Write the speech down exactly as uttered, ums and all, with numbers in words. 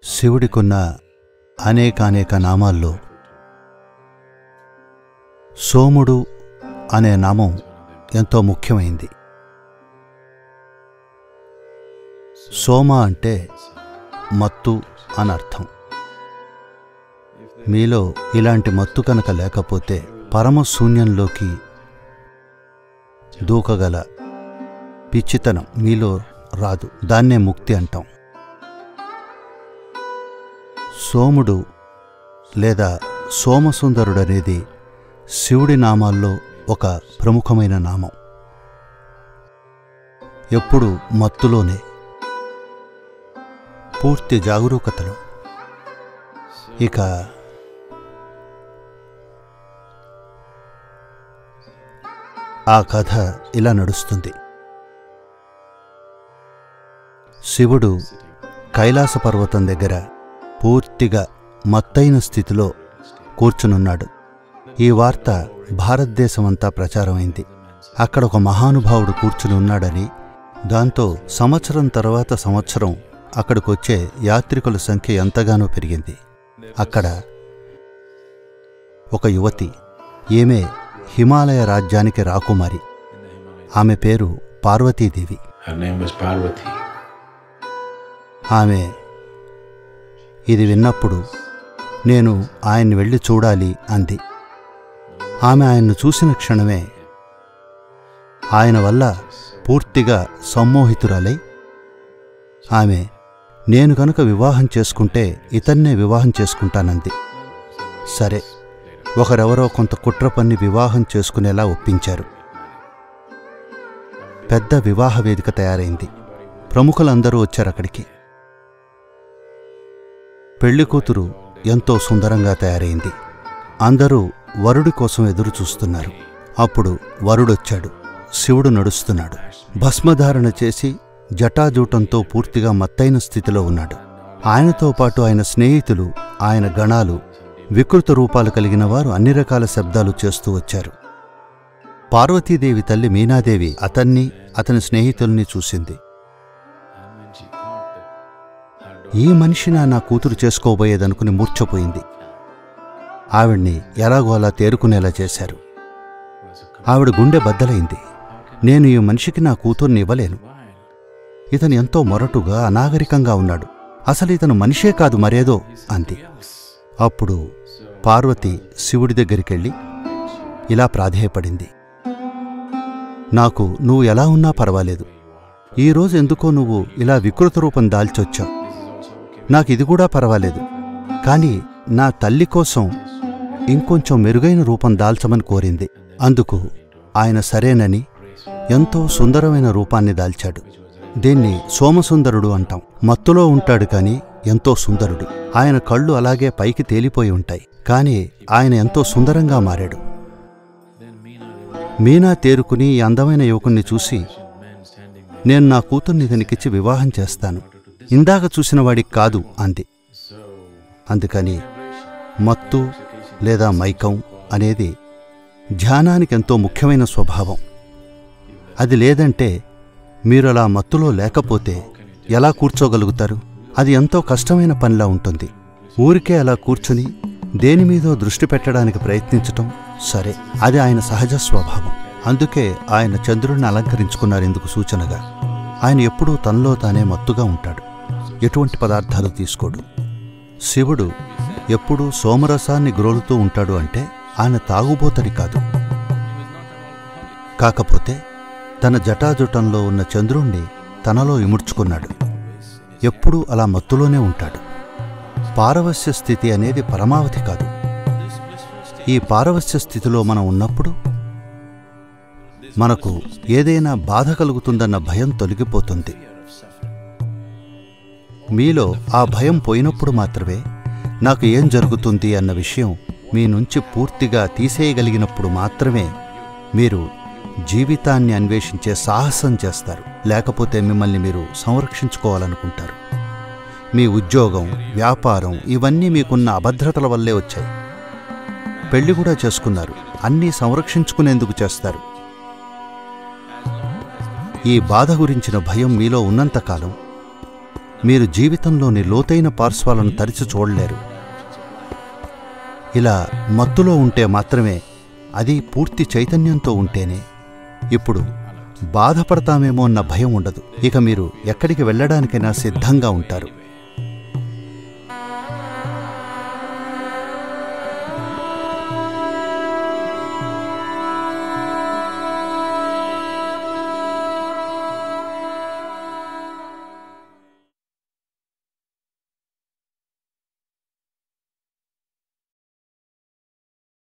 శివుడికున్న అనేకానేక నామాల్లో సోముడు అనే నామం ఎంతో ముఖ్యమైంది. సోమ అంటే మత్తు అనర్థం. మీలో ఇలాంటి మత్తు కనుక లేకపోతే పరమశూన్యంలోకి దూకగల పిచ్చితనం మీలో రాదు. దాన్నే ముక్తి అంటాం. సోముడు లేదా సోమసుందరుడనేది శివుడి నామాల్లో ఒక ప్రముఖమైన నామం. ఎప్పుడు మత్తులోనే, పూర్తి జాగరూకతలో. ఇక ఆ కథ ఇలా నడుస్తుంది. శివుడు కైలాస పర్వతం దగ్గర పూర్తిగా మత్తైన స్థితిలో కూర్చునున్నాడు. ఈ వార్త భారతదేశమంతా ప్రచారమైంది. అక్కడ ఒక మహానుభావుడు కూర్చుని ఉన్నాడని, దాంతో సంవత్సరం తర్వాత సంవత్సరం అక్కడికొచ్చే యాత్రికుల సంఖ్య ఎంతగానో పెరిగింది. అక్కడ ఒక యువతి, ఈమె హిమాలయ రాజ్యానికి రాకుమారి. ఆమె పేరు పార్వతీదేవి. ఆమె ఇది విన్నప్పుడు నేను ఆయన్ని వెళ్ళి చూడాలి అంది. ఆమె ఆయన్ను చూసిన క్షణమే ఆయన వల్ల పూర్తిగా సమ్మోహితురాలై, ఆమె నేను కనుక వివాహం చేసుకుంటే ఇతన్నే వివాహం చేసుకుంటానంది. సరే, ఒకరెవరో కొంత కుట్ర పన్ని వివాహం చేసుకునేలా ఒప్పించారు. పెద్ద వివాహ వేదిక తయారైంది. ప్రముఖులందరూ వచ్చారక్కడికి. పెళ్లికూతురు ఎంతో సుందరంగా తయారైంది. అందరూ వరుడి కోసం ఎదురు చూస్తున్నారు. అప్పుడు వరుడొచ్చాడు. శివుడు నడుస్తున్నాడు. భస్మధారణ చేసి జటాజూటంతో పూర్తిగా మత్తైన స్థితిలో ఉన్నాడు. ఆయనతో పాటు ఆయన స్నేహితులు, ఆయన గణాలు, వికృత రూపాలు కలిగిన వారు అన్ని రకాల శబ్దాలు చేస్తూ వచ్చారు. పార్వతీదేవి తల్లి మీనాదేవి అతన్ని, అతని స్నేహితుల్ని చూసింది. ఈ మనిషినా నా కూతురు చేసుకోబోయేదనుకుని మూర్ఛపోయింది. ఆవిడ్ని ఎలాగో అలా తేరుకునేలా చేశారు. ఆవిడ గుండె బద్దలైంది. నేను ఈ మనిషికి నా కూతుర్ని ఇవ్వలేను. ఇతను ఎంతో మొరటుగా, అనాగరికంగా ఉన్నాడు. అసలు ఇతను మనిషే కాదు, మరేదో అంది. అప్పుడు పార్వతి శివుడి దగ్గరికెళ్ళి ఇలా ప్రాధేయపడింది. నాకు నువ్వు ఎలా ఉన్నా పర్వాలేదు. ఈరోజు ఎందుకో నువ్వు ఇలా వికృత రూపం దాల్చొచ్చావు. నాకిది కూడా పర్వాలేదు. కాని నా తల్లి కోసం ఇంకొంచెం మెరుగైన రూపం దాల్చమని కోరింది. అందుకు ఆయన సరేనని ఎంతో సుందరమైన రూపాన్ని దాల్చాడు. దీన్ని సోమసుందరుడు అంటాం. మత్తులో ఉంటాడు కాని ఎంతో సుందరుడు. ఆయన కళ్ళు అలాగే పైకి తేలిపోయి ఉంటాయి. కాని ఆయన ఎంతో సుందరంగా మారాడు. మీనా తేరుకుని ఈ అందమైన యువకుణ్ణి చూసి, నేను నా కూతుర్ని ఇతనికిచ్చి వివాహం చేస్తాను, ఇందాక చూసిన వాడికి కాదు అంది. అందుకని మత్తు లేదా మైకం అనేది ధ్యానానికెంతో ముఖ్యమైన స్వభావం. అది లేదంటే మీరు అలా మత్తులో లేకపోతే ఎలా కూర్చోగలుగుతారు? అది ఎంతో కష్టమైన పనిలా ఉంటుంది. ఊరికే అలా కూర్చుని దేనిమీదో దృష్టి పెట్టడానికి ప్రయత్నించటం సరే, అది ఆయన సహజ స్వభావం. అందుకే ఆయన చంద్రుడిని అలంకరించుకున్నారు ఇందుకు సూచనగా. ఆయన ఎప్పుడూ తనలో తానే మత్తుగా ఉంటాడు. ఎటువంటి పదార్థాలు తీసుకోడు. శివుడు ఎప్పుడూ సోమరసాన్ని గ్రోలుతూ ఉంటాడు అంటే ఆయన తాగుబోతని కాదు. కాకపోతే తన జటాజుటంలో ఉన్న చంద్రుణ్ణి తనలో ఇముడ్చుకున్నాడు. ఎప్పుడూ అలా మత్తులోనే ఉంటాడు. పారవస్య స్థితి అనేది పరమావధి కాదు. ఈ పారవస్య స్థితిలో మనం ఉన్నప్పుడు మనకు ఏదైనా బాధ కలుగుతుందన్న భయం తొలగిపోతుంది. మీలో ఆ భయం పోయినప్పుడు మాత్రమే నాకు ఏం జరుగుతుంది అన్న విషయం మీ నుంచి పూర్తిగా తీసేయగలిగినప్పుడు మాత్రమే మీరు జీవితాన్ని అన్వేషించే సాహసం చేస్తారు. లేకపోతే మిమ్మల్ని మీరు సంరక్షించుకోవాలనుకుంటారు. మీ ఉద్యోగం, వ్యాపారం ఇవన్నీ మీకున్న అభద్రతల వల్లే వచ్చాయి. పెళ్లి కూడా చేసుకున్నారు, అన్నీ సంరక్షించుకునేందుకు చేస్తారు. ఈ బాధ గురించిన భయం మీలో ఉన్నంతకాలం మీరు జీవితంలోని లోతైన పార్శ్వాలను తరిచి చూడలేరు. ఇలా మత్తులో ఉంటే మాత్రమే, అది పూర్తి చైతన్యంతో ఉంటేనే. ఇప్పుడు బాధపడతామేమో అన్న భయం ఉండదు. ఇక మీరు ఎక్కడికి వెళ్ళడానికైనా సిద్ధంగా ఉంటారు.